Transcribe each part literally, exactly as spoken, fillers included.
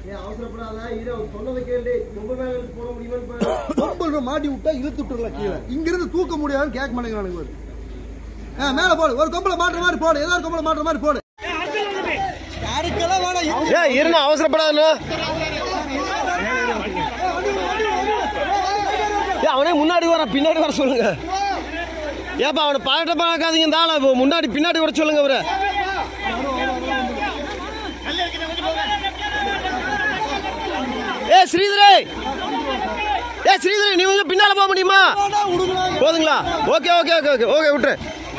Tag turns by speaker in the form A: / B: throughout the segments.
A: மாட்டி விட்டா இழுத்து விட்டுல கீழே இங்க இருந்து தூக்க முடியாதுன்னு கேட்க மாட்டேங்கிறானுங்க. மேல போடு, ஒரு கொம்பளை மாட்டுற மாதிரி போடு, ஏதாவது கொம்பளை மாட்டுற மாதிரி போடு. யாருக்கெல்லாம் வேணாம்
B: இருந்தா அவசரப்படாது. அவனே முன்னாடி வர பின்னாடி வர சொல்லுங்க. ஏப்பா அவனை பாட்ட பார்க்காதீங்க, இருந்தாலும் முன்னாடி பின்னாடி வர சொல்லுங்க. அவரு ஏ ஸ்ரீதரே, ஏ ஸ்ரீதரே, நீ வந்து பின்னால போக முடியுமா? போதுங்களா? Okay okay okay okay okay விட்டுரு.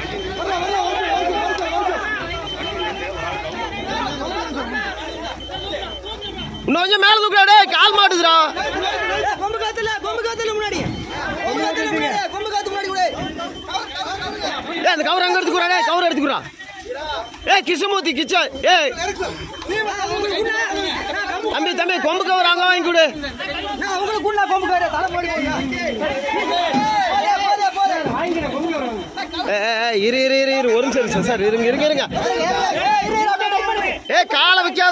B: இன்னும் கொஞ்சம் மேல தூக்குறாடே, கால் மாட்டுதுடா. ஏ அந்த கவர் அங்க எடுத்துக்குறாடே, கவர் எடுத்துக்குறா. ஏ கிருஷ்ணமூர்த்தி கிச்சா, ஏ தம்பி தம்பி கொம்பு கவர் அங்க வாங்கி கொடு. இரு இரு இரு இரு ஒரு நிமிஷம் சார், இருங்க இருங்க இருங்க. ஏ காலை வைக்காத.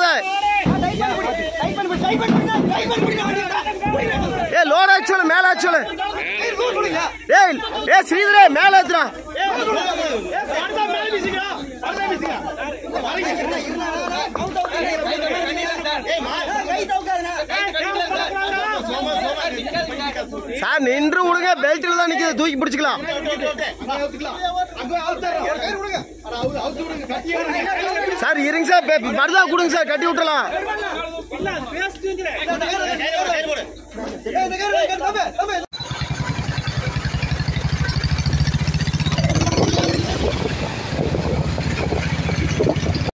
B: ஏ லோட் ஆச்சு, மேல ஆச்சு. ஏய் ஏ ஸ்ரீதரே, மேல ஏத்துறா. சார் நின்று விடுங்க, பெல்ட்ல தான் நிக்குது, தூக்கி பிடிச்சுக்கலாம். சார் இருங்க சார், மருதா கொடுங்க சார், கட்டி விட்டுலாம்.